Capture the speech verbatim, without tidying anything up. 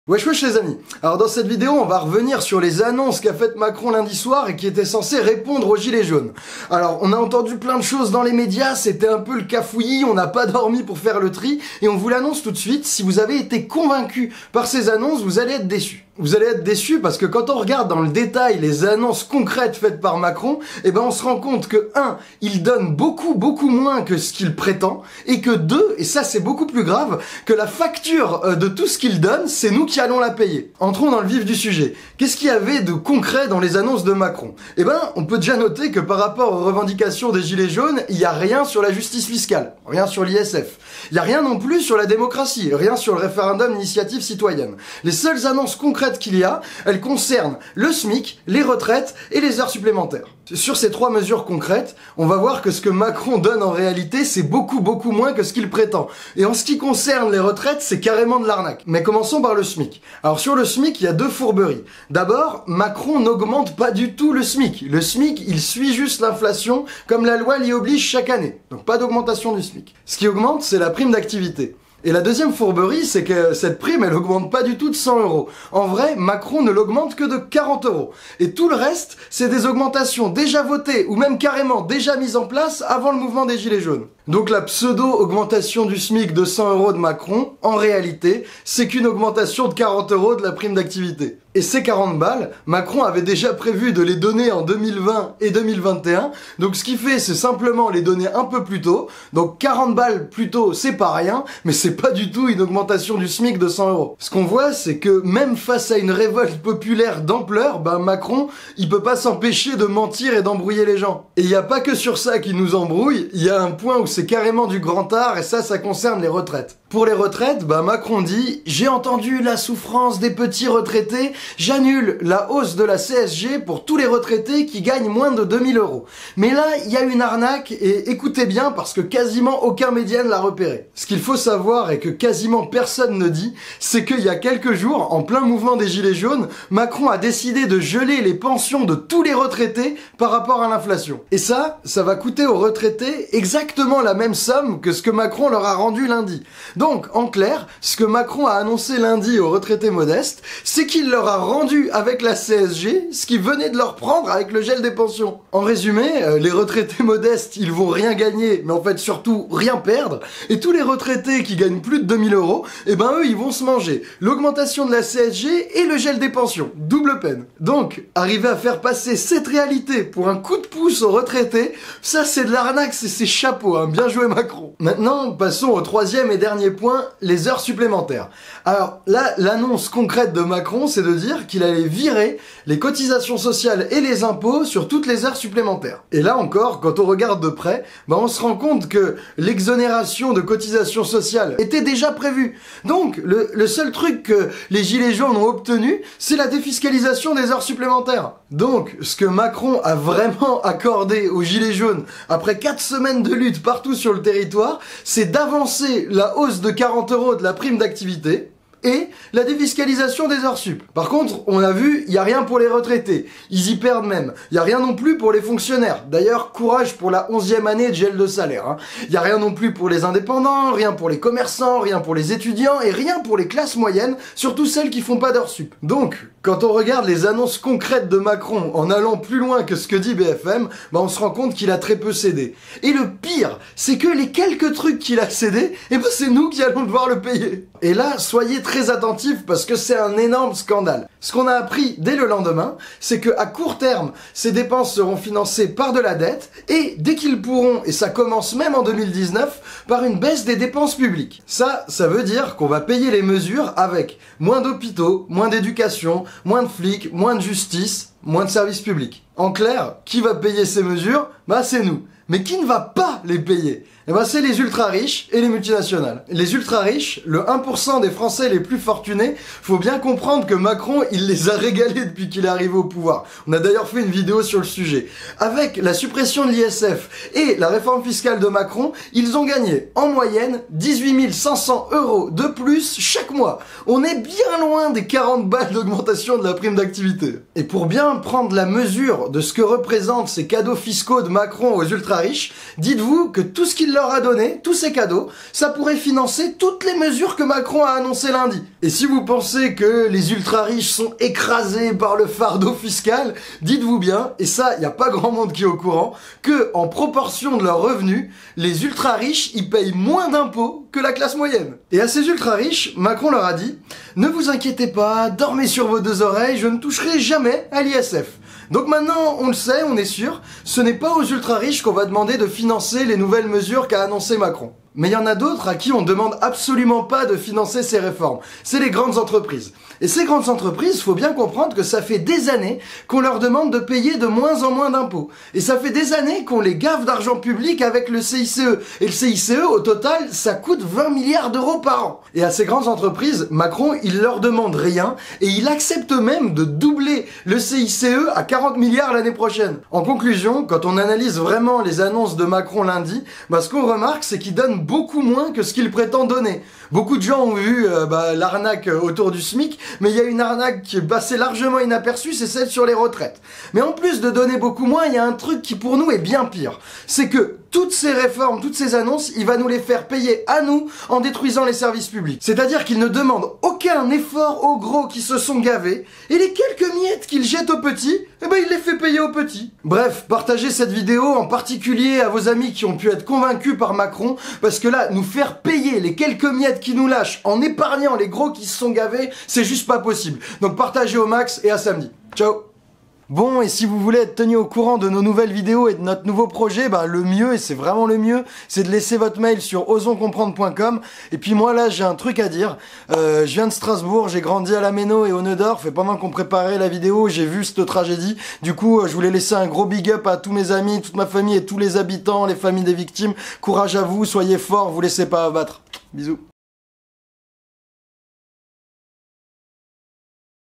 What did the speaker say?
Wesh wesh les amis. Alors dans cette vidéo, on va revenir sur les annonces qu'a faites Macron lundi soir et qui étaient censées répondre aux gilets jaunes. Alors on a entendu plein de choses dans les médias, c'était un peu le cafouillis, on n'a pas dormi pour faire le tri et on vous l'annonce tout de suite, si vous avez été convaincu par ces annonces, vous allez être déçus. Vous allez être déçus parce que quand on regarde dans le détail les annonces concrètes faites par Macron, eh ben on se rend compte que un, il donne beaucoup beaucoup moins que ce qu'il prétend et que deux, et ça c'est beaucoup plus grave, que la facture de tout ce qu'il donne, c'est nous qui allons la payer. Entrons dans le vif du sujet. Qu'est-ce qu'il y avait de concret dans les annonces de Macron? Eh ben, on peut déjà noter que par rapport aux revendications des gilets jaunes, il n'y a rien sur la justice fiscale, rien sur l'I S F. Il n'y a rien non plus sur la démocratie, rien sur le référendum d'initiative citoyenne. Les seules annonces concrètes qu'il y a, elles concernent le SMIC, les retraites et les heures supplémentaires. Sur ces trois mesures concrètes, on va voir que ce que Macron donne en réalité, c'est beaucoup beaucoup moins que ce qu'il prétend. Et en ce qui concerne les retraites, c'est carrément de l'arnaque. Mais commençons par le SMIC. Alors sur le SMIC, il y a deux fourberies. D'abord, Macron n'augmente pas du tout le SMIC. Le SMIC, il suit juste l'inflation, comme la loi l'y oblige chaque année. Donc pas d'augmentation du SMIC. Ce qui augmente, c'est la prime d'activité. Et la deuxième fourberie, c'est que cette prime, elle augmente pas du tout de cent euros. En vrai, Macron ne l'augmente que de quarante euros. Et tout le reste, c'est des augmentations déjà votées ou même carrément déjà mises en place avant le mouvement des Gilets jaunes. Donc la pseudo-augmentation du SMIC de cent euros de Macron, en réalité, c'est qu'une augmentation de quarante euros de la prime d'activité. Et ces quarante balles, Macron avait déjà prévu de les donner en deux mille vingt et deux mille vingt et un, donc ce qu'il fait, c'est simplement les donner un peu plus tôt. Donc quarante balles plus tôt, c'est pas rien, mais c'est pas du tout une augmentation du SMIC de cent euros. Ce qu'on voit, c'est que même face à une révolte populaire d'ampleur, ben Macron, il peut pas s'empêcher de mentir et d'embrouiller les gens. Et il y a pas que sur ça qu'il nous embrouille, il y a un point où c'est carrément du grand art, et ça, ça concerne les retraites. Pour les retraites, bah Macron dit « J'ai entendu la souffrance des petits retraités, j'annule la hausse de la C S G pour tous les retraités qui gagnent moins de deux mille euros. » Mais là, il y a une arnaque, et écoutez bien, parce que quasiment aucun média ne l'a repéré. Ce qu'il faut savoir, et que quasiment personne ne dit, c'est qu'il y a quelques jours, en plein mouvement des Gilets jaunes, Macron a décidé de geler les pensions de tous les retraités par rapport à l'inflation. Et ça, ça va coûter aux retraités exactement la même somme que ce que Macron leur a rendu lundi. Donc, en clair, ce que Macron a annoncé lundi aux retraités modestes, c'est qu'il leur a rendu avec la C S G ce qu'ils venaient de leur prendre avec le gel des pensions. En résumé, euh, les retraités modestes, ils vont rien gagner, mais en fait surtout rien perdre, et tous les retraités qui gagnent plus de deux mille euros, eh ben eux, ils vont se manger l'augmentation de la C S G et le gel des pensions. Double peine. Donc, arriver à faire passer cette réalité pour un coup de pouce aux retraités, ça c'est de l'arnaque, c'est chapeau, hein. Bien joué Macron. Maintenant, passons au troisième et dernier point, les heures supplémentaires. Alors là, l'annonce concrète de Macron, c'est de dire qu'il allait virer les cotisations sociales et les impôts sur toutes les heures supplémentaires. Et là encore, quand on regarde de près, ben on se rend compte que l'exonération de cotisations sociales était déjà prévue. Donc, le, le seul truc que les Gilets jaunes ont obtenu, c'est la défiscalisation des heures supplémentaires. Donc, ce que Macron a vraiment accordé aux Gilets jaunes, après quatre semaines de lutte partout sur le territoire, c'est d'avancer la hausse de quarante euros de la prime d'activité et la défiscalisation des heures sup. Par contre, on a vu, il n'y a rien pour les retraités. Ils y perdent même. Il n'y a rien non plus pour les fonctionnaires. D'ailleurs, courage pour la onzième année de gel de salaire. Hein. Il n'y a rien non plus pour les indépendants, rien pour les commerçants, rien pour les étudiants et rien pour les classes moyennes, surtout celles qui font pas d'heures sup. Donc, quand on regarde les annonces concrètes de Macron en allant plus loin que ce que dit B F M, bah on se rend compte qu'il a très peu cédé. Et le pire, c'est que les quelques trucs qu'il a cédé, eh ben c'est nous qui allons devoir le payer. Et là, soyez très attentifs parce que c'est un énorme scandale. Ce qu'on a appris dès le lendemain, c'est que à court terme, ces dépenses seront financées par de la dette et dès qu'ils pourront, et ça commence même en deux mille dix-neuf, par une baisse des dépenses publiques. Ça, ça veut dire qu'on va payer les mesures avec moins d'hôpitaux, moins d'éducation, moins de flics, moins de justice, moins de services publics. En clair, qui va payer ces mesures? Bah c'est nous. Mais qui ne va pas les payer? Eh ben c'est les ultra riches et les multinationales. Les ultra riches, le un pour cent des Français les plus fortunés, faut bien comprendre que Macron, il les a régalés depuis qu'il est arrivé au pouvoir. On a d'ailleurs fait une vidéo sur le sujet. Avec la suppression de l'I S F et la réforme fiscale de Macron, ils ont gagné en moyenne dix-huit mille cinq cents euros de plus chaque mois. On est bien loin des quarante balles d'augmentation de la prime d'activité. Et pour bien prendre la mesure de ce que représentent ces cadeaux fiscaux de Macron aux ultra riches, dites-vous que tout ce qu'il qu'il leur a donné, tous ces cadeaux, ça pourrait financer toutes les mesures que Macron a annoncées lundi. Et si vous pensez que les ultra-riches sont écrasés par le fardeau fiscal, dites-vous bien, et ça, il n'y a pas grand monde qui est au courant, que en proportion de leurs revenus, les ultra-riches, ils payent moins d'impôts que la classe moyenne. Et à ces ultra-riches, Macron leur a dit « Ne vous inquiétez pas, dormez sur vos deux oreilles, je ne toucherai jamais à l'I S F ». Donc maintenant, on le sait, on est sûr, ce n'est pas aux ultra-riches qu'on va demander de financer les nouvelles mesures qu'a annoncé Macron. Mais il y en a d'autres à qui on ne demande absolument pas de financer ces réformes. C'est les grandes entreprises. Et ces grandes entreprises, faut bien comprendre que ça fait des années qu'on leur demande de payer de moins en moins d'impôts. Et ça fait des années qu'on les gave d'argent public avec le C I C E. Et le C I C E, au total, ça coûte vingt milliards d'euros par an. Et à ces grandes entreprises, Macron, il leur demande rien et il accepte même de doubler le C I C E à quarante milliards l'année prochaine. En conclusion, quand on analyse vraiment les annonces de Macron lundi, bah, ce qu'on remarque, c'est qu'il donne beaucoup moins que ce qu'il prétend donner. Beaucoup de gens ont vu euh, bah, l'arnaque autour du SMIC, mais il y a une arnaque qui est passée largement inaperçue, c'est celle sur les retraites. Mais en plus de donner beaucoup moins, il y a un truc qui pour nous est bien pire. C'est que toutes ces réformes, toutes ces annonces, il va nous les faire payer à nous en détruisant les services publics. C'est-à-dire qu'il ne demande aucun effort aux gros qui se sont gavés, et les quelques miettes qu'il jette aux petits, eh ben il les fait payer aux petits. Bref, partagez cette vidéo en particulier à vos amis qui ont pu être convaincus par Macron, parce que là, nous faire payer les quelques miettes qui nous lâchent en épargnant les gros qui se sont gavés, c'est juste pas possible. Donc partagez au max et à samedi. Ciao. Bon, et si vous voulez être tenu au courant de nos nouvelles vidéos et de notre nouveau projet, bah le mieux, et c'est vraiment le mieux, c'est de laisser votre mail sur osons comprendre point com. Et puis moi là, j'ai un truc à dire. Euh, je viens de Strasbourg, j'ai grandi à la Méno et au Neudorf, et pendant qu'on préparait la vidéo, j'ai vu cette tragédie. Du coup, je voulais laisser un gros big up à tous mes amis, toute ma famille et tous les habitants, les familles des victimes. Courage à vous, soyez forts, vous laissez pas abattre. Bisous.